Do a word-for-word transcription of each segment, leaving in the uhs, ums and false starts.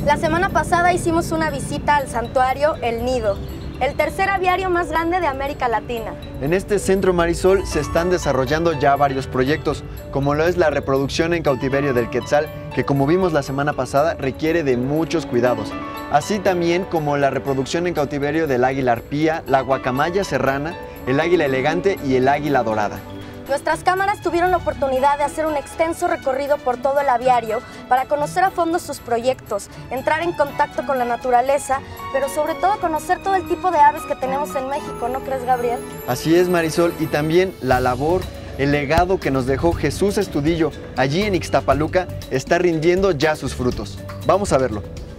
La semana pasada hicimos una visita al santuario El Nido, el tercer aviario más grande de América Latina. En este centro, Marisol, se están desarrollando ya varios proyectos, como lo es la reproducción en cautiverio del quetzal, que como vimos la semana pasada requiere de muchos cuidados, así también como la reproducción en cautiverio del águila arpía, la guacamaya serrana, el águila elegante y el águila dorada. Nuestras cámaras tuvieron la oportunidad de hacer un extenso recorrido por todo el aviario para conocer a fondo sus proyectos, entrar en contacto con la naturaleza, pero sobre todo conocer todo el tipo de aves que tenemos en México, ¿no crees, Gabriel? Así es, Marisol, y también la labor, el legado que nos dejó Jesús Estudillo allí en Ixtapaluca está rindiendo ya sus frutos. Vamos a verlo.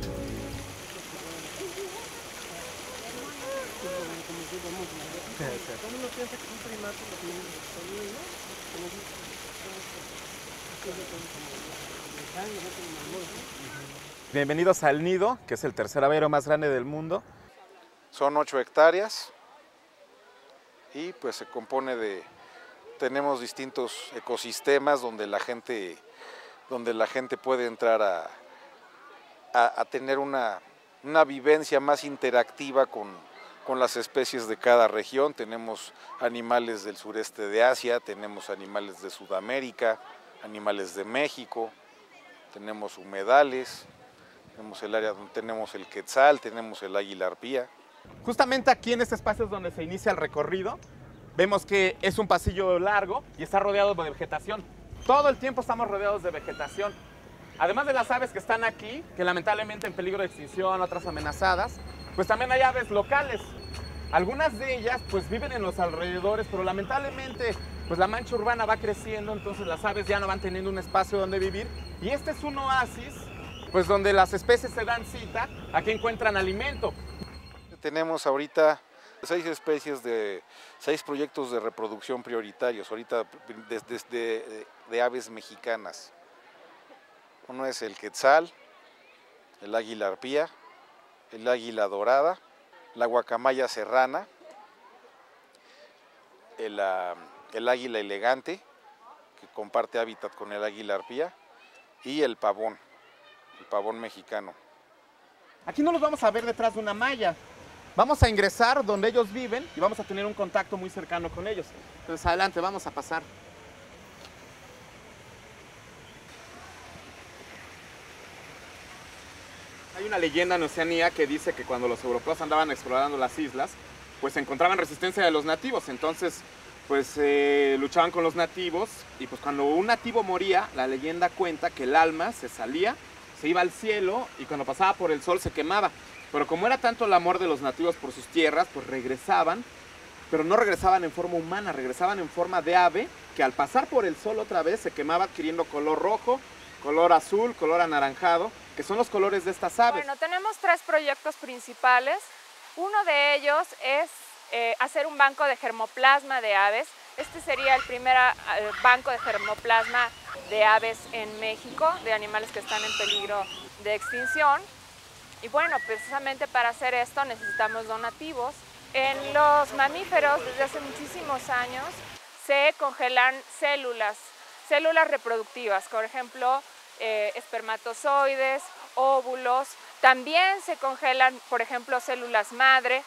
Bienvenidos al Nido, que es el tercer aviario más grande del mundo. Son ocho hectáreas y pues se compone de, tenemos distintos ecosistemas donde la gente, donde la gente puede entrar a, a, a tener una, una vivencia más interactiva con, con las especies de cada región. Tenemos animales del sureste de Asia, tenemos animales de Sudamérica, animales de México, tenemos humedales. Tenemos el área donde tenemos el quetzal, tenemos el águila arpía. Justamente aquí en este espacio es donde se inicia el recorrido. Vemos que es un pasillo largo y está rodeado de vegetación. Todo el tiempo estamos rodeados de vegetación. Además de las aves que están aquí, que lamentablemente en peligro de extinción, otras amenazadas, pues también hay aves locales. Algunas de ellas pues viven en los alrededores, pero lamentablemente pues la mancha urbana va creciendo, entonces las aves ya no van teniendo un espacio donde vivir. Y este es un oasis pues donde las especies se dan cita, aquí encuentran alimento. Tenemos ahorita seis especies de, seis proyectos de reproducción prioritarios, ahorita desde de, de, de aves mexicanas. Uno es el quetzal, el águila arpía, el águila dorada, la guacamaya serrana, el, el águila elegante, que comparte hábitat con el águila arpía, y el pavón. El pavón mexicano. Aquí no los vamos a ver detrás de una malla. Vamos a ingresar donde ellos viven y vamos a tener un contacto muy cercano con ellos. Entonces adelante, vamos a pasar. Hay una leyenda en Oceanía que dice que cuando los europeos andaban explorando las islas, pues encontraban resistencia de los nativos. Entonces, pues eh, luchaban con los nativos y pues cuando un nativo moría, la leyenda cuenta que el alma se salía, se iba al cielo y cuando pasaba por el sol se quemaba. Pero como era tanto el amor de los nativos por sus tierras, pues regresaban, pero no regresaban en forma humana, regresaban en forma de ave, que al pasar por el sol otra vez se quemaba adquiriendo color rojo, color azul, color anaranjado, que son los colores de estas aves. Bueno, tenemos tres proyectos principales. Uno de ellos es eh, hacer un banco de germoplasma de aves. Este sería el primer eh, banco de germoplasma de aves en México, de animales que están en peligro de extinción. Y bueno, precisamente para hacer esto necesitamos donativos. En los mamíferos, desde hace muchísimos años, se congelan células, células reproductivas, por ejemplo, eh, espermatozoides, óvulos. También se congelan, por ejemplo, células madre.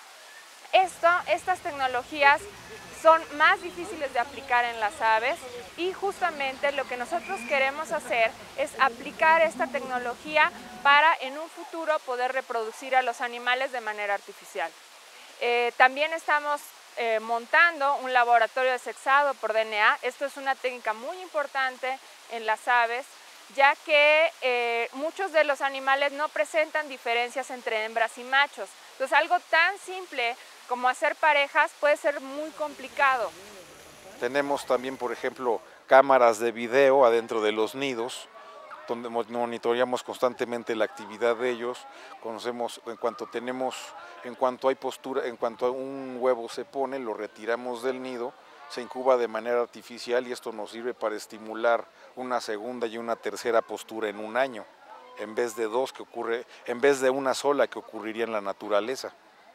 Esto, estas tecnologías son más difíciles de aplicar en las aves y justamente lo que nosotros queremos hacer es aplicar esta tecnología para en un futuro poder reproducir a los animales de manera artificial. Eh, también estamos eh, montando un laboratorio de sexado por D N A. Esto es una técnica muy importante en las aves, ya que eh, muchos de los animales no presentan diferencias entre hembras y machos. Entonces algo tan simple como hacer parejas puede ser muy complicado. Tenemos también, por ejemplo, cámaras de video adentro de los nidos, donde monitoreamos constantemente la actividad de ellos. Conocemos, en cuanto tenemos, en cuanto hay postura, en cuanto un huevo se pone, lo retiramos del nido, se incuba de manera artificial y esto nos sirve para estimular una segunda y una tercera postura en un año, en vez de dos que ocurre, en vez de una sola que ocurriría en la naturaleza.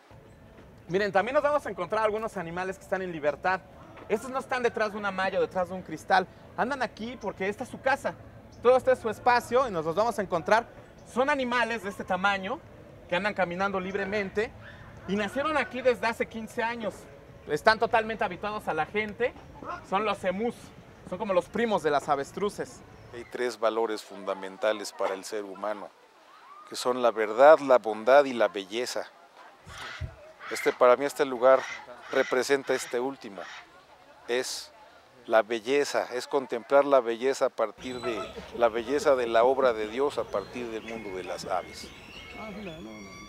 Miren, también nos vamos a encontrar algunos animales que están en libertad. Estos no están detrás de una malla o detrás de un cristal. Andan aquí porque esta es su casa. Todo este es su espacio y nos los vamos a encontrar Son animales de este tamaño que andan caminando libremente y nacieron aquí desde hace quince años. Están totalmente habituados a la gente. Son los emús, son como los primos de las avestruces. Hay tres valores fundamentales para el ser humano, que son la verdad, la bondad y la belleza. Este, para mí este lugar representa este último. Es la belleza, es contemplar la belleza a partir de la belleza de la obra de Dios a partir del mundo de las aves.